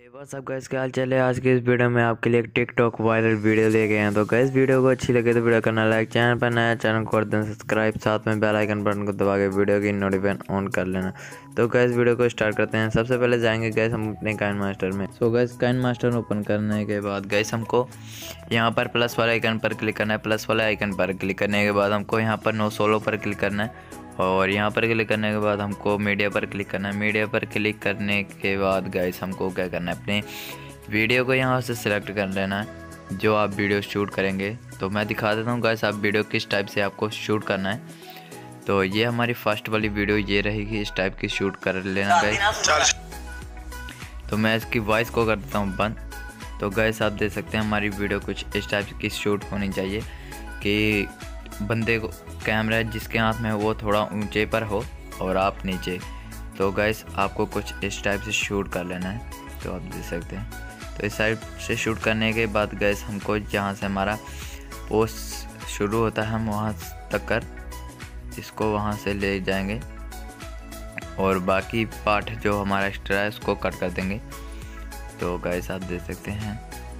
बस सब गाइस क्या हाल चाल है। आज के इस वीडियो में आपके लिए एक टिकटॉक वायरल वीडियो ले गए हैं। तो गाइस वीडियो को अच्छी लगे तो वीडियो करना लाइक, चैनल पर नया चैनल को कर देना सब्सक्राइब, साथ में बेल आइकन बटन को दबा के वीडियो की नोटिफिकेशन ऑन कर लेना। तो गाइस वीडियो को स्टार्ट करते हैं। सबसे पहले जाएंगे गाइस हम अपने काइन मास्टर में। So guys KineMaster open करने के बाद गाइस हमको यहाँ पर प्लस वाले आइकन पर क्लिक करना है। प्लस वाले आइकन पर क्लिक करने के बाद हमको यहाँ पर नो सोलो पर क्लिक करना है और यहाँ पर क्लिक करने के बाद हमको मीडिया पर क्लिक करना है। मीडिया पर क्लिक करने के बाद गाइस हमको क्या करना है, अपने वीडियो को यहाँ से सिलेक्ट कर लेना है जो आप वीडियो शूट करेंगे। तो मैं दिखा देता हूँ गाइस आप वीडियो किस टाइप से आपको शूट करना है। तो ये हमारी फर्स्ट वाली वीडियो ये रहेगी, इस टाइप की शूट कर लेना गाइस। तो मैं इसकी वॉइस को कर देता हूँ बंद। तो गाइस आप देख सकते हैं हमारी वीडियो कुछ इस टाइप की शूट होनी चाहिए कि बंदे को कैमरा जिसके हाथ में वो थोड़ा ऊंचे पर हो और आप नीचे। तो गाइस आपको कुछ इस टाइप से शूट कर लेना है। तो आप देख सकते हैं। तो इस साइड से शूट करने के बाद गाइस हमको जहाँ से हमारा पोस्ट शुरू होता है हम वहाँ तक कर इसको वहाँ से ले जाएंगे और बाकी पार्ट जो हमारा एक्स्ट्रा है उसको कट कर देंगे। तो गाइस आप देख सकते हैं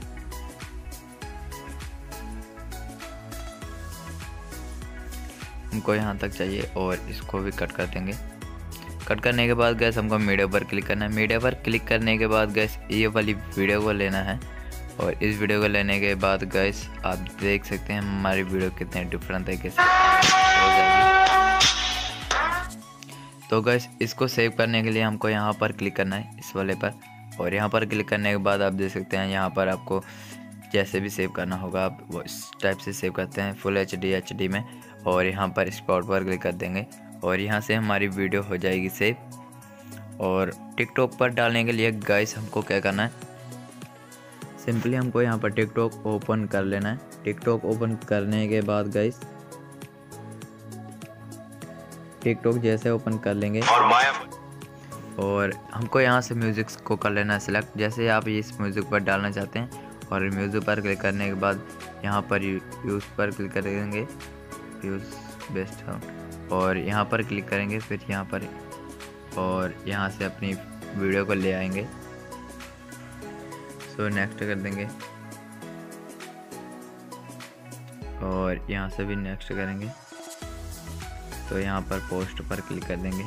हमको यहाँ तक चाहिए और इसको भी कट कर देंगे। कट करने के बाद गैस हमको मीडिया पर क्लिक करना है। मीडिया पर क्लिक करने के बाद गैस ये वाली वीडियो को लेना है और इस वीडियो को लेने के बाद गैस आप देख सकते हैं हमारी वीडियो कितने डिफरेंट तरीके से हो जाएगी। तो गैस इसको सेव करने के लिए हमको यहाँ पर क्लिक करना है इस वाले पर और यहाँ पर क्लिक करने के बाद आप देख सकते हैं यहाँ पर आपको जैसे भी सेव करना होगा आप वो इस टाइप से सेव करते हैं फुल HD में और यहाँ पर स्पॉट पर क्लिक कर देंगे और यहाँ से हमारी वीडियो हो जाएगी सेव। और टिकटॉक पर डालने के लिए गाइस हमको क्या करना है, सिंपली हमको यहाँ पर टिकटॉक ओपन कर लेना है। टिकटॉक ओपन करने के बाद गाइस टिकटॉक जैसे ओपन कर लेंगे और हमको यहाँ से म्यूज़िक को कर लेना है सिलेक्ट। जैसे आप इस म्यूज़िक पर डालना चाहते हैं और म्यूज़िक पर क्लिक करने के बाद यहाँ पर यूज़ पर क्लिक करेंगे, यूज़ बेस्ट साउंड और यहाँ पर क्लिक करेंगे, फिर यहाँ पर और यहाँ से अपनी वीडियो को ले आएंगे। सो नेक्स्ट कर देंगे और यहाँ से भी नेक्स्ट करेंगे। तो यहाँ पर पोस्ट पर क्लिक कर देंगे।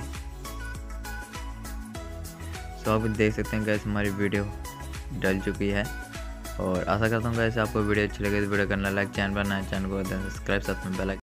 सो आप देख सकते हैं गैस हमारी वीडियो डल चुकी है और आशा करता हूँ गैस आपको वीडियो अच्छी लगे तो वीडियो करना लाइक, चैनल पर नया चैनल को सब्सक्राइब, साथ में बेल आइकन